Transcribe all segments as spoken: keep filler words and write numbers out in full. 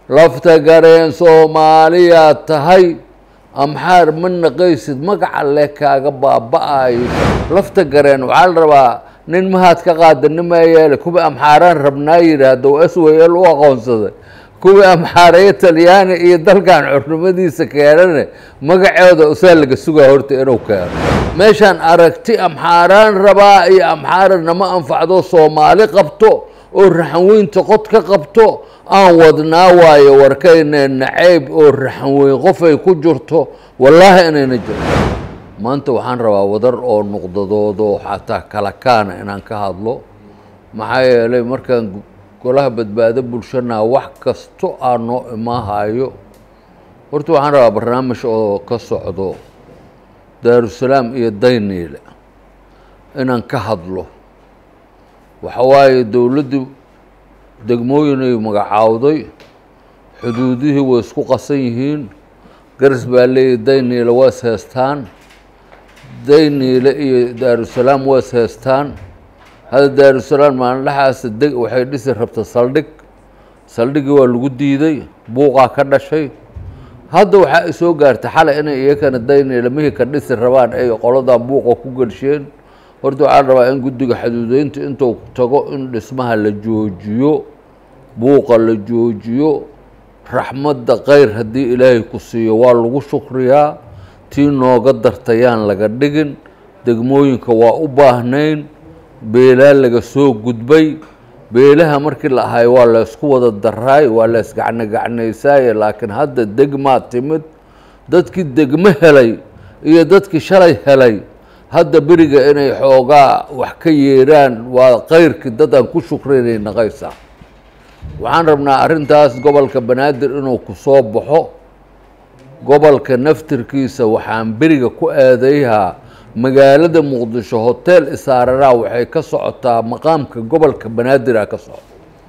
lafta gareen Soomaaliya tahay amxaar man naqaysid magaca leh kaaga baaba'ayo lafta gareen waxa la rabaa nin mahad ka qaadanimaayay kuba amxaaran rabnaa yiraahdo S W L u aqoonsaday kuba amxaaray Talyaani iyo dalkan xurmadiisa keenana magaceeda usaal laga sugaa horta inuu keeno meeshan aragti amxaaran rabaa iyo amxaaran ma anfacdo Soomaali qabto oo raxan weynta qod ka qabto aan wadnaa waayo warkayna nacayb oo raxan weyn qof ay ku jirto wallahi inayna jiro maanta waxaan rabaa wadar oo nuqdadoodo xataa kala kaana inaan ka hadlo maxaa yeelay markaan golaha badbaado bulshana wax kasto aan noo imaahayo horta waxaan rabaa barnaamij oo ka socdo Daarusalaam iyo Dayniile inaan ka hadlo waxa waaye dawladdu degmooyin ay magacaawday xuduudihii way isku qasan yihiin garas baa leeyahay Dayniile waa heestaan Dayniile iyo Daarusalaam waa heestaan hada Daarusalaam maan dhaxaas deg waxay dhisi rabtaa saldhig saldhigi waa lagu diiday buuqa ka dhashay hadda waxa soo gaartay xalay inay iyakana Dayniile mihi ka dhisi rabaan ay qoladan buuqa ku galsheen horta waxaan rabaa in guddiga xuduudeynta intuu tago in dhismaha la joojiyo buuqa la joojiyo raxmadda khayr haddii ilaahay ku siiyo waa lagu shukriyaa tii nooga dartayaan laga dhigin degmooyinka waa u baahnayn beelaa laga soo gudbay beelaha markii la ahay waa la isku wada daraay waa la isgacno gacnaysaay laakiin hadda degmaa timid dadkii degmo helay iyo dadkii shalay helay hadda beriga inay xoogaa wax ka yeeraan waa khayrkii dad aan ku shukrinay naqaysa waxaan rabnaa arrintaas gobolka Banaadir inuu ku soo baxo gobolka naftirkiisa waxaan beriga ku aadayhaa magaalada Muqdisho hotel Isaarara waxay ka socotaa maqaamka gobolka Banaadir ka socdo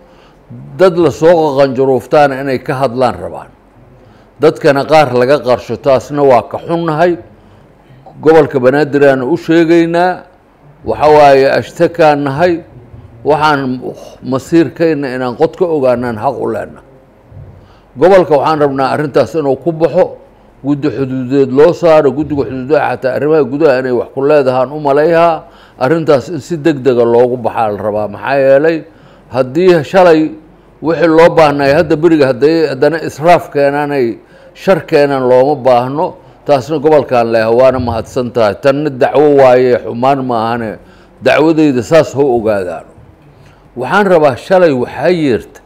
dad la soo qanjarooftaan inay ka hadlaan rabaan dadkana qaar laga qarsho taasna waa ka xunnahay gobolka Banaadir aan u sheegaynaa waxa waaye ashtakaan nahay waxaan masiirkayna inaan qod ka ogaanaan xaq u leenahay gobolka waxaan rabnaa arrintaas inuu ku baxo guddi xuduudeed loo saaro guddiga xuduudaha xataa arrimaha gudaha inay wax ku leedahaan u malayhaa arrintaas in si degdega loogu baxaa la rabaa maxaa yeelay haddii shalay wixii loo baahnay hadda beriga hadday haddana israaf keenaanay shar keenan looma baahno taasna gobolkan leh waana mahadsan tahay tanna dacwo waaye xumaan maahane dacwadeyda saas hoo ogaadaan waxaan rabaa shalay waxaa yeertay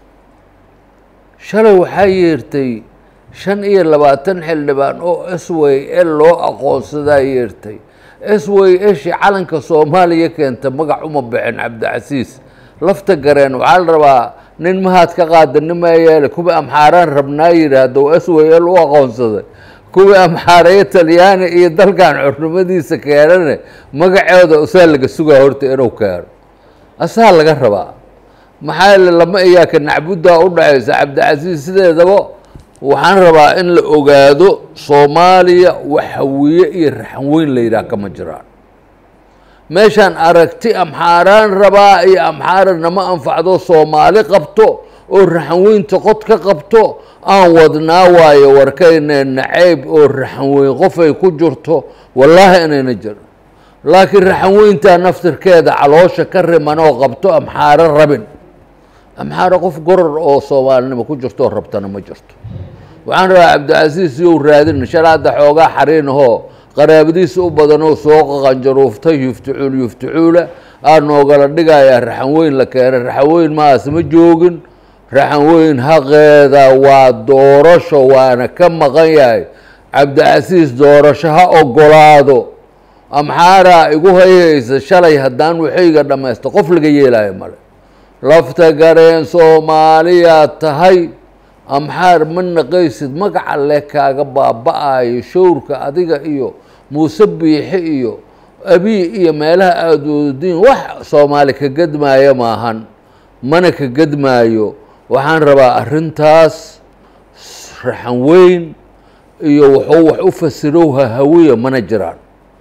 shalay waxaa yeertay shan iyo labaatan xildhibaan oo S W L loo aqoonsadaa yeertay S W L shi calanka Soomaaliya keenta magac uma bixin Cabdicasiis lafta gareen waxaa la rabaa nin mahad ka qaadanimaayay kuba amxaaran rabnaa yiraahdo S W L u aqoonsaday kuwa amxaaray Talyaani iyo dalkan xurmadiisa keenana magaceeda usaal laga sugaa horta inuu keeno asaa laga rabaa maxaa lama iyaaka nacbuda u dhacaysa Cabdicasiis sideedaba waxaan rabaa in la ogaado Soomaaliya waxawiye iyo raxan weyn la yiraahdo kama jiraan meeshan aragti amxaaran rabaa iyo amxaaran ma anfacdo Soomaali qabto oo raxan weynta qod ka qabto aan wadnaa waayo warkayna nacayb oo raxan weyn qof ay ku jirto wallahi inayna jiro laakiin raxan weynta naftirkeeda caloosha ka riman oo qabto amxaaran rabin amxaara qof goror oo Soomaalinimo ku jirto rabtana ma jirto waxaan rabaa Cabdicasiis iyo raadin sharaada xoogaa xariinaho qaraabadiisa u badan oo soo qanjarooftay yuftuul yuftuula aan noogala dhigaya raxan weyn la keenay raxan weyn maas ma joogin raxan weyn haqeeda waa doorasho waana ka maqan yahay Cabdicasiis doorasho ha ogolaado amxaara igu hayaysa shalay haddaan waxayga dhamaysto qof laga yeelayo male lafta gareen Soomaaliya tahay amxaar man naqaysid magaca leh kaaga baaba'ayo showrka adiga iyo Muuse Biixi iyo Abi iyo meelaha aad wadiin wax Soomaali ka gadmaayo maahan mana ka gadmaayo waxaan rabaa arrintaas raxan weyn iyo wuxuu wax u fasirowha hawiya mana jiraan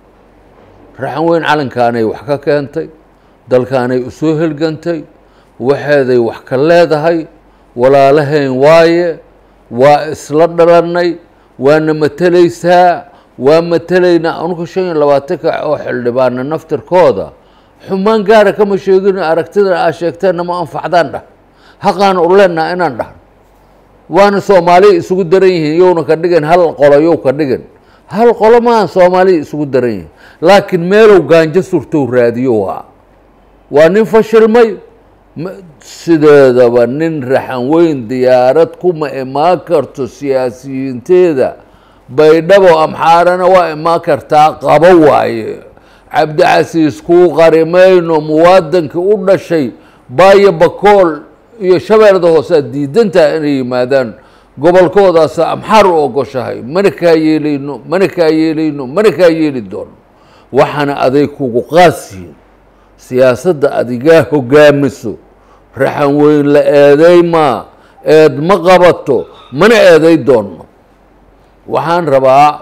raxan weyn calankaanay wax ka keentay dalkaanay u soo helgantay waxeeday wax ka leedahay walaalahayn waaye وإسلا دلني وانا متليسها ومتلينا أنكو شيء لواتك أو حلبان نفتر كودا حمان قارة كما شيقين أركتنا أشيكتنا ما أنفعدان ده حقان أولنا إنان ده وانا سومالي isugu daran yihiin yowna ka dhigan hal qolo yow ka dhigan hal qolo ma Soomaali isugu daran yihiin laakiin meelow gaanjo surto raadiyo waa waa nin fashilmay sideedaba nin raxan weyn diyaarad kuma imaan karto siyaasiyiinteeda baydhabo amxaarana waa imaan kartaa qabo waaye cabdicasiis kuu qarimayno muwaadinka u dhashay baayo bakool iyo shabeelada hoose diidanta inay yimaadaan gobolkoodaas amxaar u ogoshahay mana kaa yeelayno mana kaa yeelayno mana kaa yeeli doono waxaana aday kugu qaasiin siyaasadda adigaa hogaamiso raxan weyn la eeday maa eed ma qabato mana eeday doono waxaan rabaa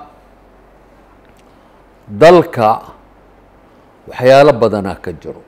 dalka waxyaalo badanaa ka jiro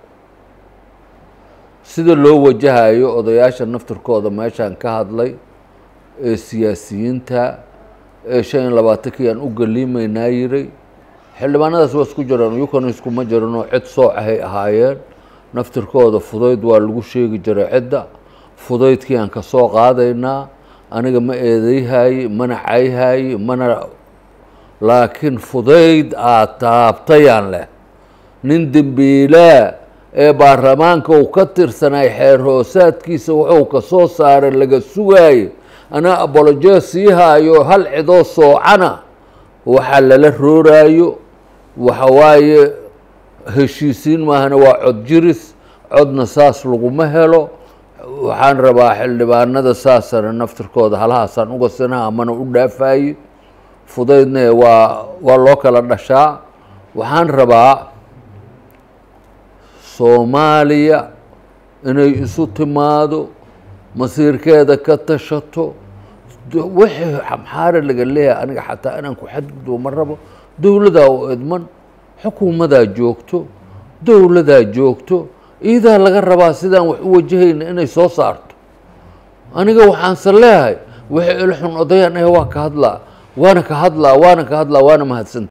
sida loo wajahayo odayaasha naftirkooda meeshaan ka hadlay ee siyaasiyiinta ee shan iyo labaatankii aan u galiimaynaa yiray xildhibaanadaas waa isku jiraan iyukana iskuma jiranoo cid sooc ahay ahaayeen naftirkooda fudayd waa lagu sheegi jiray cidda fudaydkii aan ka soo qaadaynaa aniga ma eedayhaye mana cayhaye mana laakiin fudayd aad taabtayaan leh nin dembiilaa ee baarlamaanka uu ka tirsanay xeer hoosaadkiisa wuxuu ka soo saaray laga sugaaye anaa apology sii haayo hal cidoo soocana waxaa lala rooraayo waxa waaye heshiisiin maahana waa cod jiris codna saas laguma helo waxaan rabaa xildhibaanada saasana naftirkooda halahaasaan uga sinaha amana u dhaafaye fudaydna waa waa loo kala dhashaa waxaan rabaa Soomaaliya inay isu timaado masiirkeeda ka tashato wixii amxaar laga leeyahay aniga xataa inaan ku xadgudbo ma rabo dowladda oo idman xukuumadda joogto dowladda joogto iidaa laga rabaa sidaan wax u wajahayna inay soo saarto aniga waxaan saleeyahay wixii ilxun odayaan ah waa ka hadlaa waana ka hadlaa waana ka hadlaa waana mahadsan